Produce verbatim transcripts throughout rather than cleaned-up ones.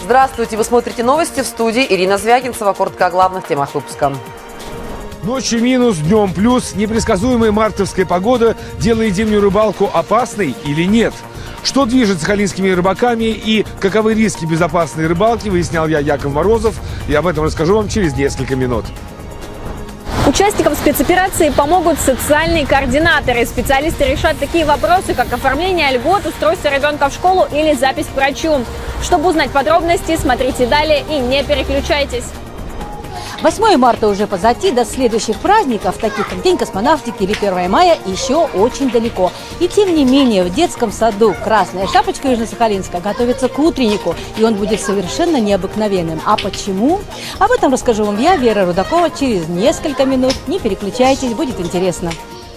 Здравствуйте, вы смотрите новости, в студии Ирина Звягинцева. Коротко о главных темах выпуска. Ночью минус, днем плюс. Непредсказуемая мартовская погода делает зимнюю рыбалку опасной или нет? Что движет сахалинскими рыбаками и каковы риски безопасной рыбалки, выяснял я, Яков Морозов. И об этом расскажу вам через несколько минут. Участникам спецоперации помогут социальные координаторы. Специалисты решат такие вопросы, как оформление льгот, устройство ребенка в школу или запись к врачу. Чтобы узнать подробности, смотрите далее и не переключайтесь. восьмое марта уже позади, до следующих праздников, таких как День космонавтики или первое мая, еще очень далеко. И тем не менее, в детском саду «Красная шапочка» Южно-Сахалинска готовится к утреннику, и он будет совершенно необыкновенным. А почему? Об этом расскажу вам я, Вера Рудакова, через несколько минут. Не переключайтесь, будет интересно.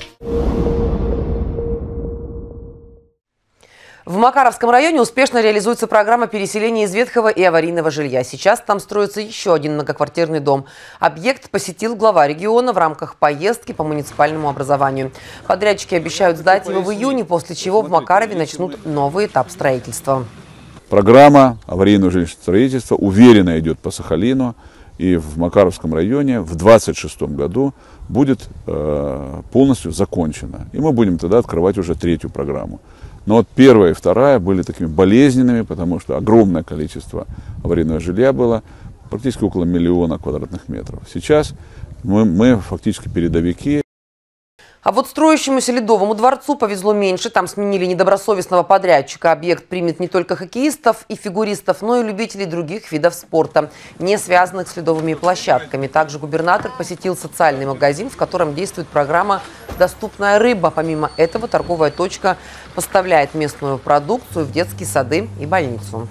В Макаровском районе успешно реализуется программа переселения из ветхого и аварийного жилья. Сейчас там строится еще один многоквартирный дом. Объект посетил глава региона в рамках поездки по муниципальному образованию. Подрядчики обещают сдать его в июне, после чего в Макарове начнут новый этап строительства. Программа аварийного жилищного строительства уверенно идет по Сахалину. И в Макаровском районе в две тысячи двадцать шестом году будет э, полностью закончена. И мы будем тогда открывать уже третью программу. Но вот первая и вторая были такими болезненными, потому что огромное количество аварийного жилья было, практически около миллиона квадратных метров. Сейчас мы, мы фактически передовики. А вот строящемуся Ледовому дворцу повезло меньше. Там сменили недобросовестного подрядчика. Объект примет не только хоккеистов и фигуристов, но и любителей других видов спорта, не связанных с ледовыми площадками. Также губернатор посетил социальный магазин, в котором действует программа «Доступная рыба». Помимо этого, торговая точка поставляет местную продукцию в детские сады и больницу.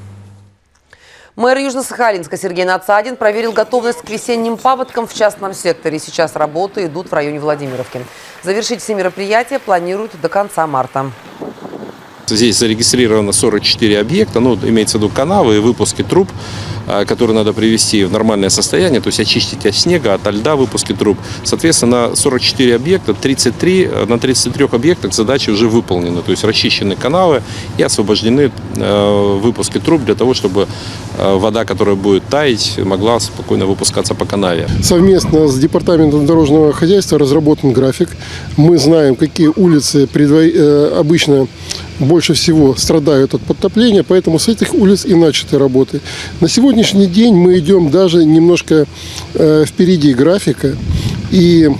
Мэр Южно-Сахалинска Сергей Нацадин проверил готовность к весенним паводкам в частном секторе. Сейчас работы идут в районе Владимировки. Завершить все мероприятия планируют до конца марта. Здесь зарегистрировано сорок четыре объекта, ну, имеется в виду канавы и выпуски труб, которые надо привести в нормальное состояние, то есть очистить от снега, от льда выпуски труб. Соответственно, на сорок четыре объекта, тридцать три, на тридцати трёх объектах задачи уже выполнены, то есть расчищены канавы и освобождены выпуски труб для того, чтобы вода, которая будет таять, могла спокойно выпускаться по канаве. Совместно с Департаментом дорожного хозяйства разработан график. Мы знаем, какие улицы предво... обычно больше всего страдают от подтопления, поэтому с этих улиц и начаты работы. На сегодняшний день мы идем даже немножко э, впереди графика, и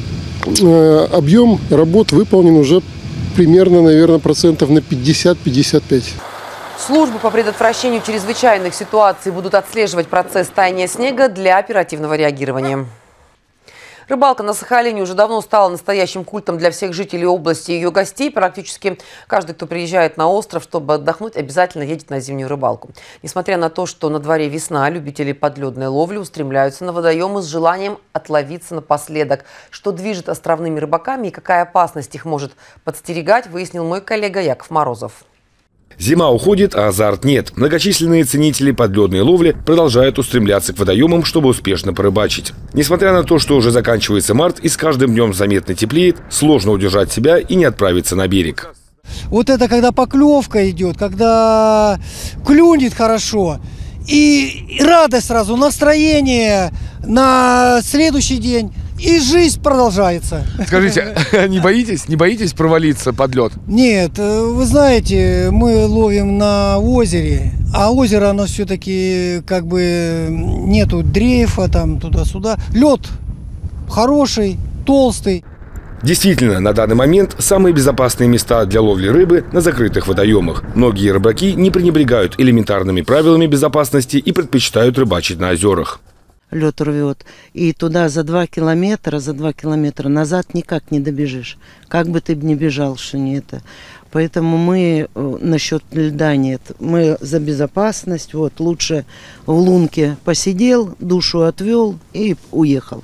э, объем работ выполнен уже примерно, наверное, процентов на пятьдесят-пятьдесят пять. Службы по предотвращению чрезвычайных ситуаций будут отслеживать процесс таяния снега для оперативного реагирования. Рыбалка на Сахалине уже давно стала настоящим культом для всех жителей области и ее гостей. Практически каждый, кто приезжает на остров, чтобы отдохнуть, обязательно едет на зимнюю рыбалку. Несмотря на то, что на дворе весна, любители подледной ловли устремляются на водоемы с желанием отловиться напоследок. Что движет островными рыбаками и какая опасность их может подстерегать, выяснил мой коллега Яков Морозов. Зима уходит, а азарт нет. Многочисленные ценители подледной ловли продолжают устремляться к водоемам, чтобы успешно порыбачить. Несмотря на то, что уже заканчивается март и с каждым днем заметно теплеет, сложно удержать себя и не отправиться на берег. Вот это когда поклевка идет, когда клюнет хорошо, и радость сразу, настроение на следующий день. И жизнь продолжается. Скажите, не боитесь, не боитесь провалиться под лед? Нет, вы знаете, мы ловим на озере, а озеро, оно все-таки как бы нету дрейфа там туда-сюда. Лед хороший, толстый. Действительно, на данный момент самые безопасные места для ловли рыбы на закрытых водоемах. Многие рыбаки не пренебрегают элементарными правилами безопасности и предпочитают рыбачить на озерах. Лед рвет, и туда за два километра, за два километра назад никак не добежишь. Как бы ты ни бежал, что не это. Поэтому мы насчет льда нет. Мы за безопасность. Вот лучше в лунке посидел, душу отвел и уехал.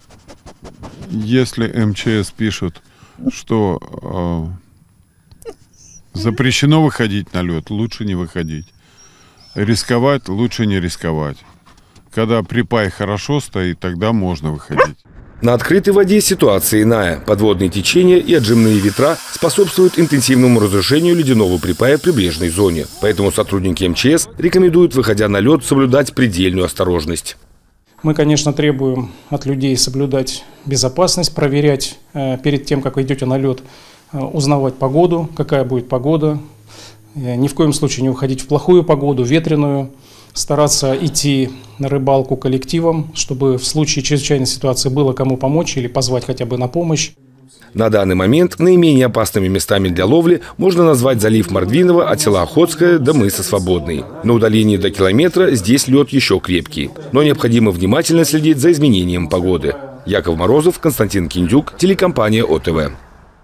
Если эм че эс пишут, что э, запрещено выходить на лед, лучше не выходить. Рисковать лучше не рисковать. Когда припай хорошо стоит, тогда можно выходить. На открытой воде ситуация иная. Подводные течения и отжимные ветра способствуют интенсивному разрушению ледяного припая в прибрежной зоне. Поэтому сотрудники эм че эс рекомендуют, выходя на лед, соблюдать предельную осторожность. Мы, конечно, требуем от людей соблюдать безопасность, проверять э, перед тем, как вы идете на лед, э, узнавать погоду, какая будет погода. Э, ни в коем случае не уходить в плохую погоду, ветреную. Стараться идти на рыбалку коллективом, чтобы в случае чрезвычайной ситуации было кому помочь или позвать хотя бы на помощь. На данный момент наименее опасными местами для ловли можно назвать залив Мордвинова от села Охотское до мыса Свободный. На удалении до километра здесь лед еще крепкий. Но необходимо внимательно следить за изменением погоды. Яков Морозов, Константин Киндюк, телекомпания о тэ вэ.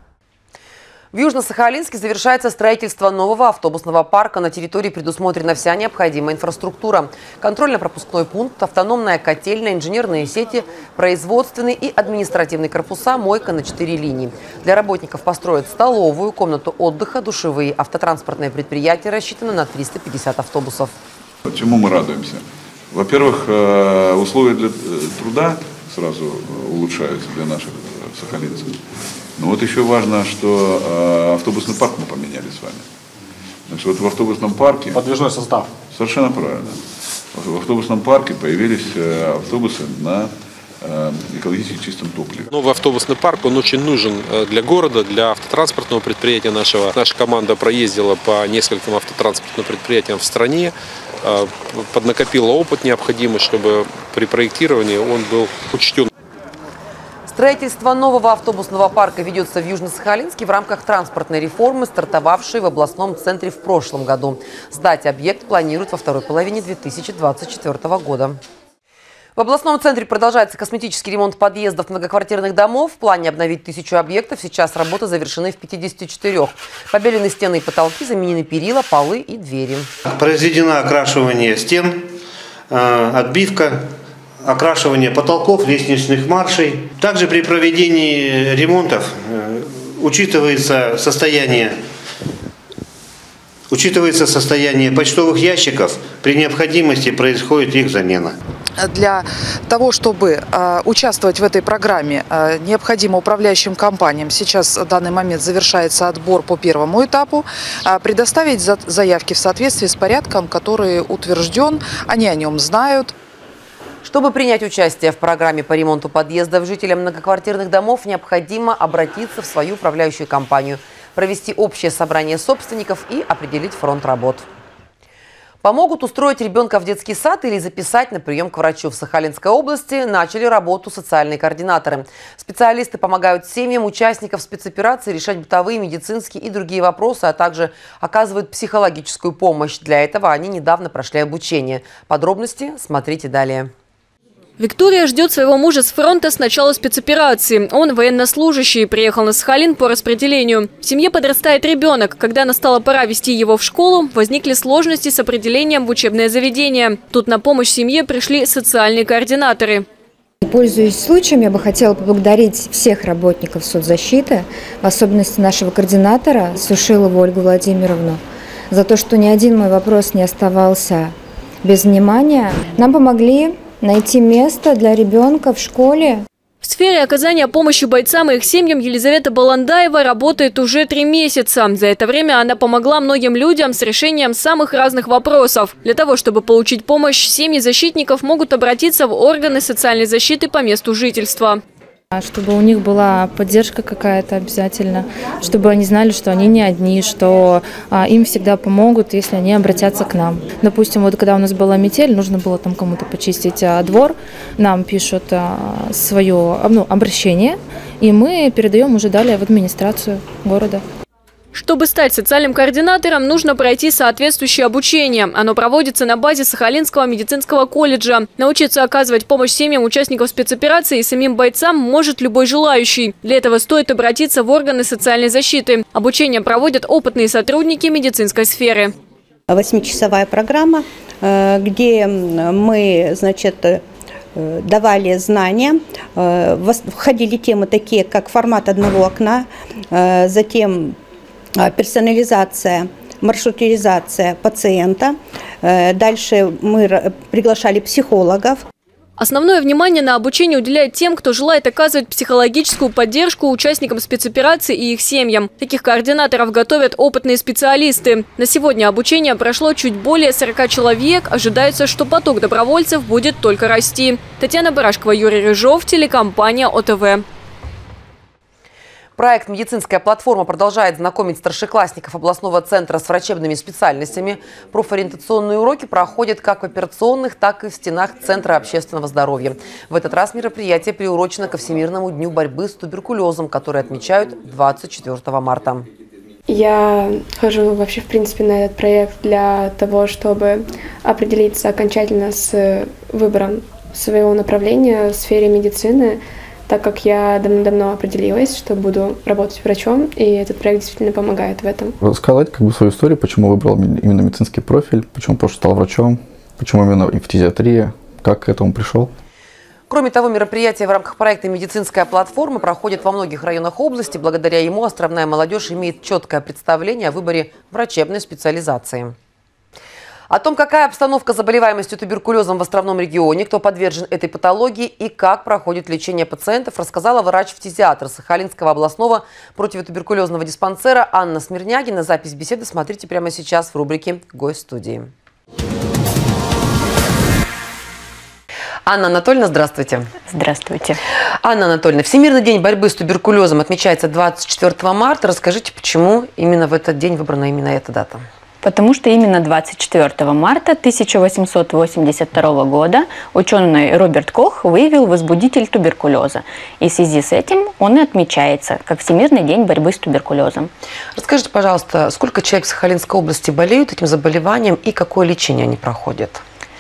В Южно-Сахалинске завершается строительство нового автобусного парка. На территории предусмотрена вся необходимая инфраструктура. Контрольно-пропускной пункт, автономная котельная, инженерные сети, производственный и административный корпуса, мойка на четыре линии. Для работников построят столовую, комнату отдыха, душевые. Автотранспортное предприятие рассчитано на триста пятьдесят автобусов. Чему мы радуемся? Во-первых, условия для труда сразу улучшаются для наших сахалинцев. Но вот еще важно, что э, автобусный парк мы поменяли с вами. Значит, вот в автобусном парке... Подвижной состав. Совершенно правильно. В автобусном парке появились э, автобусы на э, экологически чистом топливе. Новый автобусный парк, он очень нужен для города, для автотранспортного предприятия нашего. Наша команда проездила по нескольким автотранспортным предприятиям в стране, э, поднакопила опыт необходимый, чтобы при проектировании он был учтен. Строительство нового автобусного парка ведется в Южно-Сахалинске в рамках транспортной реформы, стартовавшей в областном центре в прошлом году. Сдать объект планируют во второй половине две тысячи двадцать четвёртого года. В областном центре продолжается косметический ремонт подъездов многоквартирных домов. В плане обновить тысячу объектов. Сейчас работы завершены в пятидесяти четырёх. Побелены стены и потолки, заменены перила, полы и двери. Произведено окрашивание стен, отбивка, окрашивание потолков, лестничных маршей. Также при проведении ремонтов учитывается состояние, учитывается состояние почтовых ящиков. При необходимости происходит их замена. Для того, чтобы э, участвовать в этой программе, э, необходимо управляющим компаниям, сейчас в данный момент завершается отбор по первому этапу, э, предоставить за, заявки в соответствии с порядком, который утвержден, они о нем знают. Чтобы принять участие в программе по ремонту подъездов жителям многоквартирных домов, необходимо обратиться в свою управляющую компанию, провести общее собрание собственников и определить фронт работ. Помогут устроить ребенка в детский сад или записать на прием к врачу. В Сахалинской области начали работу социальные координаторы. Специалисты помогают семьям участников спецоперации решать бытовые, медицинские и другие вопросы, а также оказывают психологическую помощь. Для этого они недавно прошли обучение. Подробности смотрите далее. Виктория ждет своего мужа с фронта с начала спецоперации. Он военнослужащий, приехал на Сахалин по распределению. В семье подрастает ребенок. Когда настала пора вести его в школу, возникли сложности с определением в учебное заведение. Тут на помощь семье пришли социальные координаторы. Пользуясь случаем, я бы хотела поблагодарить всех работников соцзащиты, в особенности нашего координатора Сушилову Ольгу Владимировну, за то, что ни один мой вопрос не оставался без внимания. Нам помогли найти место для ребенка в школе. В сфере оказания помощи бойцам и их семьям Елизавета Баландаева работает уже три месяца. За это время она помогла многим людям с решением самых разных вопросов. Для того, чтобы получить помощь, семьи защитников могут обратиться в органы социальной защиты по месту жительства. Чтобы у них была поддержка какая-то обязательно, чтобы они знали, что они не одни, что а, им всегда помогут, если они обратятся к нам. Допустим, вот когда у нас была метель, нужно было там кому-то почистить а, двор, нам пишут а, свое ну, обращение, и мы передаем уже далее в администрацию города. Чтобы стать социальным координатором, нужно пройти соответствующее обучение. Оно проводится на базе Сахалинского медицинского колледжа. Научиться оказывать помощь семьям участников спецоперации и самим бойцам может любой желающий. Для этого стоит обратиться в органы социальной защиты. Обучение проводят опытные сотрудники медицинской сферы. Восьмичасовая программа, где мы, значит, давали знания, входили темы такие, как формат одного окна, затем персонализация, маршрутизация пациента. Дальше мы приглашали психологов. Основное внимание на обучение уделяют тем, кто желает оказывать психологическую поддержку участникам спецоперации и их семьям. Таких координаторов готовят опытные специалисты. На сегодня обучение прошло чуть более сорока человек. Ожидается, что поток добровольцев будет только расти. Татьяна Барашкова, Юрий Рыжов, телекомпания О Тэ Вэ. Проект «Медицинская платформа» продолжает знакомить старшеклассников областного центра с врачебными специальностями. Профориентационные уроки проходят как в операционных, так и в стенах Центра общественного здоровья. В этот раз мероприятие приурочено ко Всемирному дню борьбы с туберкулезом, который отмечают двадцать четвёртого марта. Я хожу вообще, в принципе, на этот проект для того, чтобы определиться окончательно с выбором своего направления в сфере медицины, так как я давно-давно определилась, что буду работать врачом, и этот проект действительно помогает в этом. Рассказать как бы свою историю, почему выбрал именно медицинский профиль, почему позже стал врачом, почему именно фтизиатрия, как к этому пришел. Кроме того, мероприятия в рамках проекта «Медицинская платформа» проходят во многих районах области. Благодаря ему островная молодежь имеет четкое представление о выборе врачебной специализации. О том, какая обстановка заболеваемости туберкулезом в островном регионе, кто подвержен этой патологии и как проходит лечение пациентов, рассказала врач-фтизиатр Сахалинского областного противотуберкулезного диспансера Анна Смирнягина. Запись беседы смотрите прямо сейчас в рубрике «Гость студии». Анна Анатольевна, здравствуйте. Здравствуйте. Анна Анатольевна, Всемирный день борьбы с туберкулезом отмечается двадцать четвёртого марта. Расскажите, почему именно в этот день выбрана именно эта дата? Потому что именно двадцать четвёртого марта тысяча восемьсот восемьдесят второго года ученый Роберт Кох выявил возбудитель туберкулеза. И в связи с этим он и отмечается как Всемирный день борьбы с туберкулезом. Расскажите, пожалуйста, сколько человек в Сахалинской области болеют этим заболеванием и какое лечение они проходят?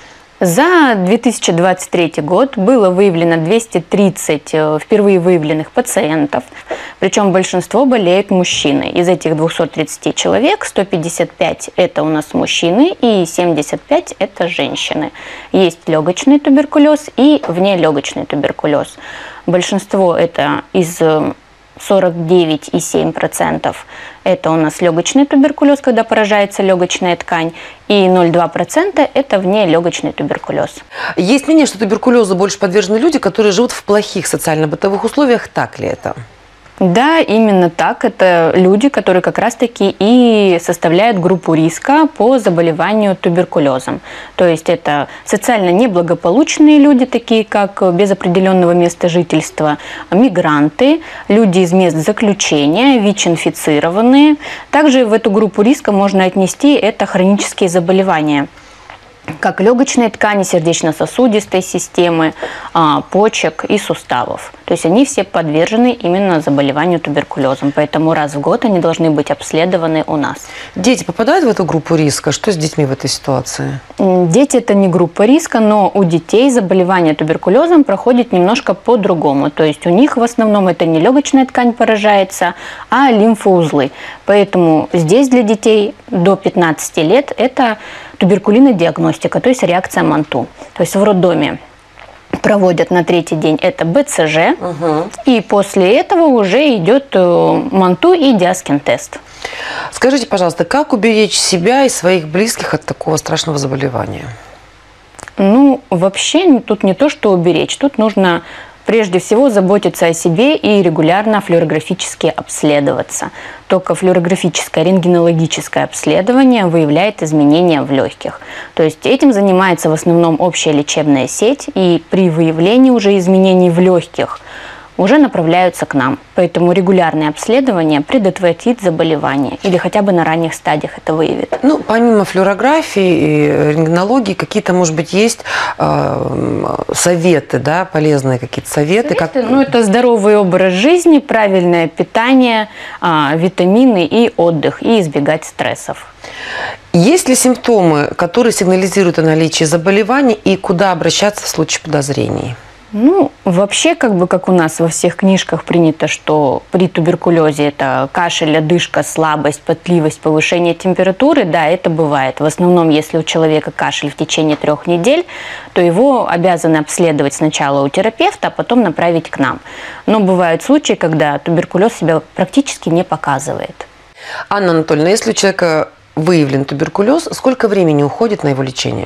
За две тысячи двадцать третий год было выявлено двести тридцать впервые выявленных пациентов, причем большинство болеют мужчины. Из этих двухсот тридцати человек сто пятьдесят пять это у нас мужчины и семьдесят пять это женщины. Есть легочный туберкулез и внелегочный туберкулез. Большинство это из сорок девять и семь десятых процента это у нас легочный туберкулез, когда поражается легочная ткань, и ноль целых два десятых процента это внелегочный туберкулез. Есть мнение, что туберкулезу больше подвержены люди, которые живут в плохих социально-бытовых условиях. Так ли это? Да, именно так. Это люди, которые как раз-таки и составляют группу риска по заболеванию туберкулезом. То есть это социально неблагополучные люди, такие как без определенного места жительства, мигранты, люди из мест заключения, ВИЧ-инфицированные. Также в эту группу риска можно отнести это хронические заболевания, как легочной ткани, сердечно-сосудистой системы, почек и суставов. То есть они все подвержены именно заболеванию туберкулезом. Поэтому раз в год они должны быть обследованы у нас. Дети попадают в эту группу риска? Что с детьми в этой ситуации? Дети – это не группа риска, но у детей заболевание туберкулезом проходит немножко по-другому. То есть у них в основном это не легочная ткань поражается, а лимфоузлы. Поэтому здесь для детей до пятнадцати лет это туберкулинная диагностика, то есть реакция МАНТУ. То есть в роддоме проводят на третий день это Бэ Цэ Жэ, угу. И после этого уже идет МАНТУ и Диаскин-тест. Скажите, пожалуйста, как уберечь себя и своих близких от такого страшного заболевания? Ну, вообще тут не то, что уберечь, тут нужно прежде всего заботиться о себе и регулярно флюорографически обследоваться. Только флюорографическое рентгенологическое обследование выявляет изменения в легких. То есть этим занимается в основном общая лечебная сеть, и при выявлении уже изменений в легких уже направляются к нам. Поэтому регулярное обследование предотвратит заболевание или хотя бы на ранних стадиях это выявит. Ну, помимо флюорографии и рентгенологии, какие-то, может быть, есть э, советы, да, полезные какие-то советы? Советы, как... Ну, это здоровый образ жизни, правильное питание, э, витамины и отдых, и избегать стрессов. Есть ли симптомы, которые сигнализируют о наличии заболевания, и куда обращаться в случае подозрений? Ну, вообще, как бы, как у нас во всех книжках принято, что при туберкулезе это кашель, одышка, слабость, потливость, повышение температуры, да, это бывает. В основном, если у человека кашель в течение трех недель, то его обязаны обследовать сначала у терапевта, а потом направить к нам. Но бывают случаи, когда туберкулез себя практически не показывает. Анна Анатольевна, если у человека выявлен туберкулез, сколько времени уходит на его лечение?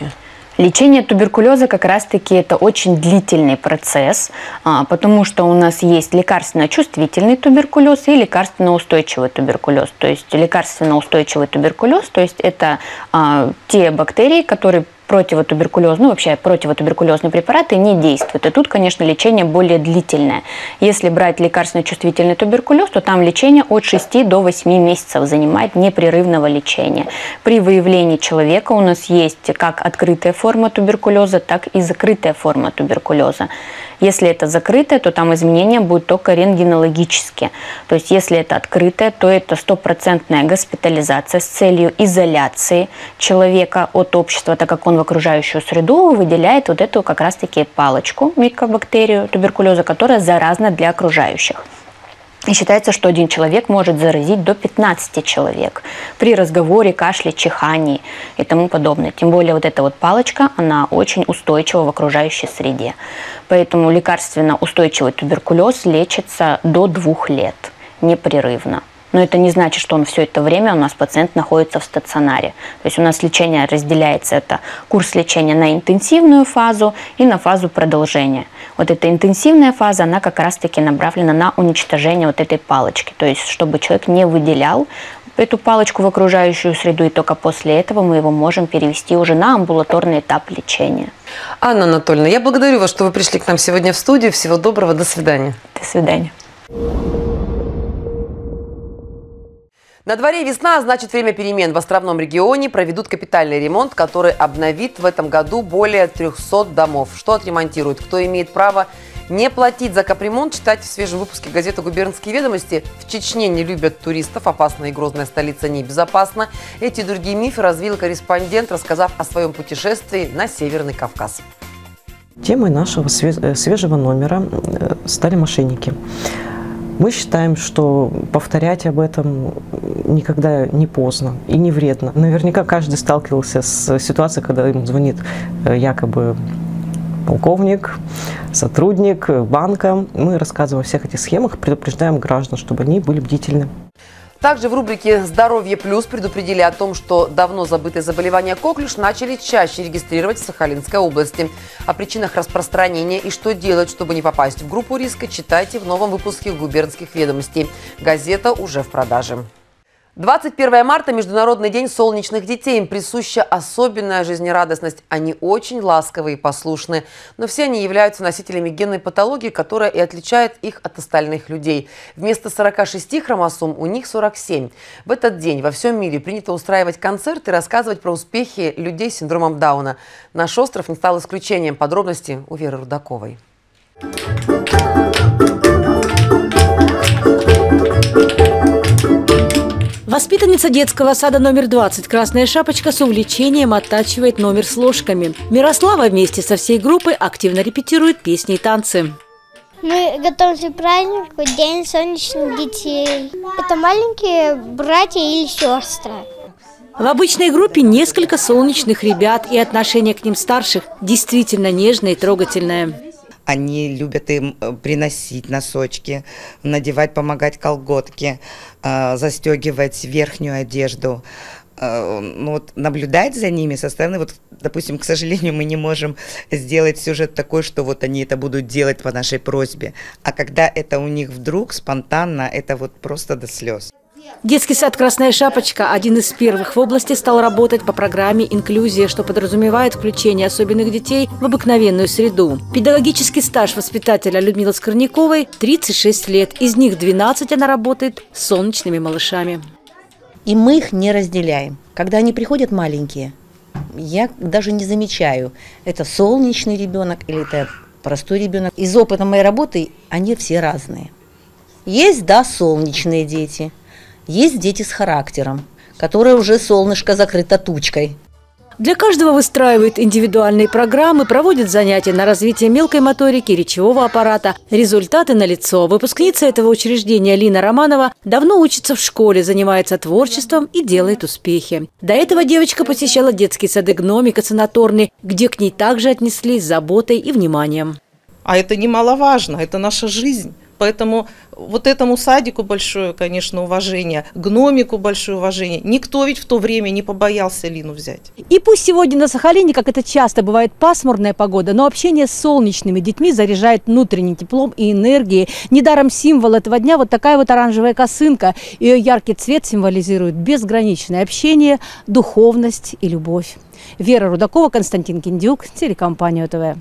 Лечение туберкулеза как раз-таки это очень длительный процесс, потому что у нас есть лекарственно-чувствительный туберкулез и лекарственно-устойчивый туберкулез. То есть лекарственно-устойчивый туберкулез, то есть это а, те бактерии, которые противотуберкулезные, ну вообще противотуберкулезные препараты не действуют. И тут, конечно, лечение более длительное. Если брать лекарственно-чувствительный туберкулез, то там лечение от шести до восьми месяцев занимает непрерывного лечения. При выявлении человека у нас есть как открытая форма туберкулеза, так и закрытая форма туберкулеза. Если это закрытое, то там изменения будут только рентгенологические. То есть если это открытое, то это стопроцентная госпитализация с целью изоляции человека от общества, так как он в окружающую среду выделяет вот эту как раз-таки палочку, микобактерию туберкулеза, которая заразна для окружающих. И считается, что один человек может заразить до пятнадцати человек при разговоре, кашле, чихании и тому подобное. Тем более вот эта вот палочка, она очень устойчива в окружающей среде. Поэтому лекарственно устойчивый туберкулез лечится до двух лет непрерывно. Но это не значит, что он все это время у нас пациент находится в стационаре. То есть у нас лечение разделяется, это курс лечения на интенсивную фазу и на фазу продолжения. Вот эта интенсивная фаза, она как раз-таки направлена на уничтожение вот этой палочки. То есть чтобы человек не выделял эту палочку в окружающую среду, и только после этого мы его можем перевести уже на амбулаторный этап лечения. Анна Анатольевна, я благодарю вас, что вы пришли к нам сегодня в студию. Всего доброго, до свидания. До свидания. На дворе весна, значит время перемен. В Островном регионе проведут капитальный ремонт, который обновит в этом году более трёхсот домов. Что отремонтируют? Кто имеет право не платить за капремонт? Читайте в свежем выпуске газеты «Губернские ведомости». В Чечне не любят туристов, опасная и грозная столица небезопасна. Эти и другие мифы развил корреспондент, рассказав о своем путешествии на Северный Кавказ. Темой нашего свежего номера стали мошенники. Мы считаем, что повторять об этом никогда не поздно и не вредно. Наверняка каждый сталкивался с ситуацией, когда ему звонит якобы полковник, сотрудник банка. Мы рассказываем о всех этих схемах, предупреждаем граждан, чтобы они были бдительны. Также в рубрике «Здоровье плюс» предупредили о том, что давно забытые заболевания коклюш начали чаще регистрировать в Сахалинской области. О причинах распространения и что делать, чтобы не попасть в группу риска, читайте в новом выпуске «Губернских ведомостей». Газета уже в продаже. двадцать первое марта – Международный день солнечных детей. Им присуща особенная жизнерадостность. Они очень ласковые и послушные. Но все они являются носителями генной патологии, которая и отличает их от остальных людей. Вместо сорока шести хромосом у них сорок семь. В этот день во всем мире принято устраивать концерты и рассказывать про успехи людей с синдромом Дауна. Наш остров не стал исключением. Подробности у Веры Рудаковой. Воспитанница детского сада номер двадцать «Красная шапочка» с увлечением оттачивает номер с ложками. Мирослава вместе со всей группой активно репетирует песни и танцы. Мы готовимся к празднику День солнечных детей. Это маленькие братья или сестры. В обычной группе несколько солнечных ребят, и отношение к ним старших действительно нежное и трогательное. Они любят им приносить носочки, надевать, помогать колготки, застегивать верхнюю одежду. Ну, вот наблюдать за ними со стороны, вот, допустим, к сожалению, мы не можем сделать сюжет такой, что вот они это будут делать по нашей просьбе. А когда это у них вдруг спонтанно, это вот просто до слез. Детский сад «Красная шапочка» один из первых в области стал работать по программе «Инклюзия», что подразумевает включение особенных детей в обыкновенную среду. Педагогический стаж воспитателя Людмилы Скорняковой – тридцать шесть лет. Из них двенадцать она работает с солнечными малышами. И мы их не разделяем. Когда они приходят маленькие, я даже не замечаю, это солнечный ребенок или это простой ребенок. Из опыта моей работы они все разные. Есть, да, солнечные дети. Есть дети с характером, которые уже солнышко закрыто тучкой. Для каждого выстраивают индивидуальные программы, проводят занятия на развитие мелкой моторики, речевого аппарата. Результаты налицо. Выпускница этого учреждения Лина Романова давно учится в школе, занимается творчеством и делает успехи. До этого девочка посещала детские сады «Гномик» и «Санаторный», где к ней также отнеслись с заботой и вниманием. А это немаловажно, это наша жизнь. Поэтому вот этому садику большое, конечно, уважение, гномику большое уважение. Никто ведь в то время не побоялся Лину взять. И пусть сегодня на Сахалине, как это часто бывает, пасмурная погода, но общение с солнечными детьми заряжает внутренним теплом и энергией. Недаром символ этого дня вот такая вот оранжевая косынка. Ее яркий цвет символизирует безграничное общение, духовность и любовь. Вера Рудакова, Константин Киндюк, телекомпания ОТВ.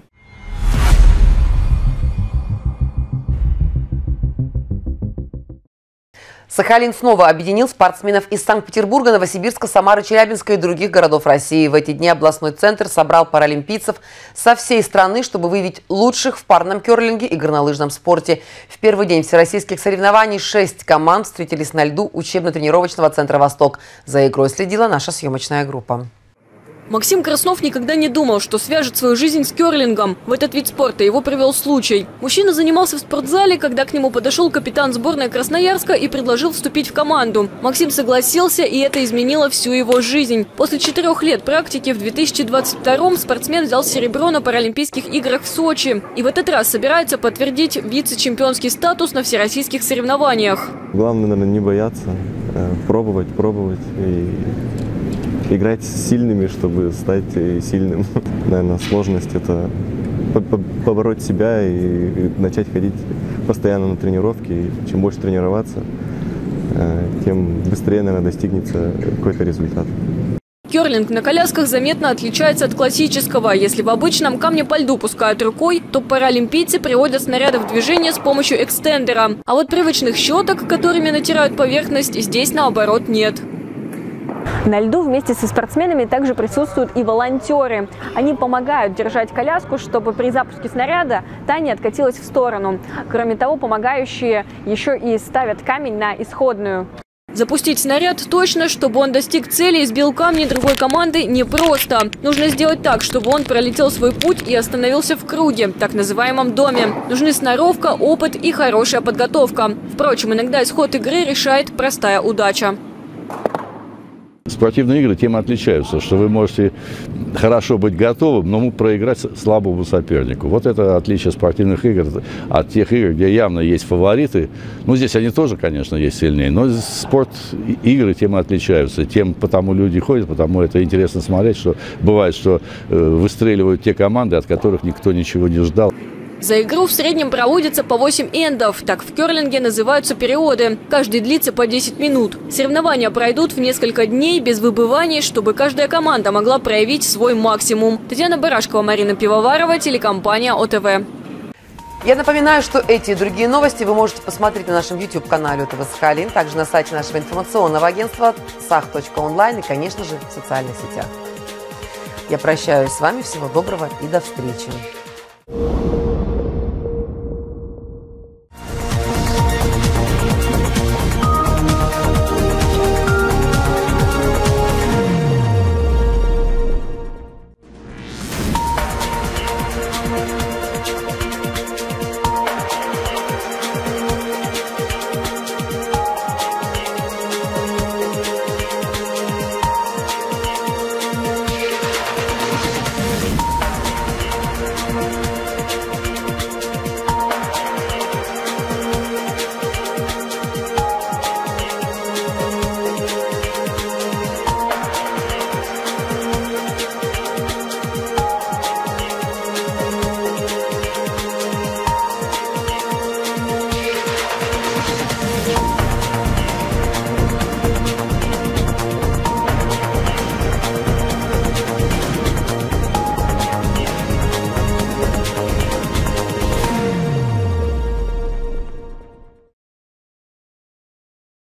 Сахалин снова объединил спортсменов из Санкт-Петербурга, Новосибирска, Самары, Челябинска и других городов России. В эти дни областной центр собрал паралимпийцев со всей страны, чтобы выявить лучших в парном керлинге и горнолыжном спорте. В первый день всероссийских соревнований шесть команд встретились на льду учебно-тренировочного центра «Восток». За игрой следила наша съемочная группа. Максим Краснов никогда не думал, что свяжет свою жизнь с керлингом. В этот вид спорта его привел случай. Мужчина занимался в спортзале, когда к нему подошел капитан сборной Красноярска и предложил вступить в команду. Максим согласился, и это изменило всю его жизнь. После четырех лет практики в две тысячи двадцать втором спортсмен взял серебро на Паралимпийских играх в Сочи. И в этот раз собирается подтвердить вице-чемпионский статус на всероссийских соревнованиях. Главное, наверное, не бояться, пробовать, пробовать и играть с сильными, чтобы стать сильным. Наверное, сложность – это побороть себя и начать ходить постоянно на тренировки. И чем больше тренироваться, тем быстрее, наверное, достигнется какой-то результат. Керлинг на колясках заметно отличается от классического. Если в обычном камне по льду пускают рукой, то паралимпийцы приводят снаряды в движение с помощью экстендера. А вот привычных щеток, которыми натирают поверхность, здесь наоборот нет. На льду вместе со спортсменами также присутствуют и волонтеры. Они помогают держать коляску, чтобы при запуске снаряда та не откатилась в сторону. Кроме того, помогающие еще и ставят камень на исходную. Запустить снаряд точно, чтобы он достиг цели и сбил камни другой команды, непросто. Нужно сделать так, чтобы он пролетел свой путь и остановился в круге, так называемом доме. Нужны сноровка, опыт и хорошая подготовка. Впрочем, иногда исход игры решает простая удача. Спортивные игры тем отличаются, что вы можете хорошо быть готовым, но проиграть слабому сопернику. Вот это отличие спортивных игр от тех игр, где явно есть фавориты. Ну, здесь они тоже, конечно, есть сильнее, но спорт игры тем отличаются. Тем потому люди ходят, потому это интересно смотреть, что бывает, что выстреливают те команды, от которых никто ничего не ждал. За игру в среднем проводится по восемь эндов. Так в керлинге называются периоды. Каждый длится по десять минут. Соревнования пройдут в несколько дней без выбываний, чтобы каждая команда могла проявить свой максимум. Татьяна Барашкова, Марина Пивоварова, телекомпания ОТВ. Я напоминаю, что эти и другие новости вы можете посмотреть на нашем YouTube-канале ОТВ Сахалин, также на сайте нашего информационного агентства сах точка онлайн и, конечно же, в социальных сетях. Я прощаюсь с вами. Всего доброго и до встречи.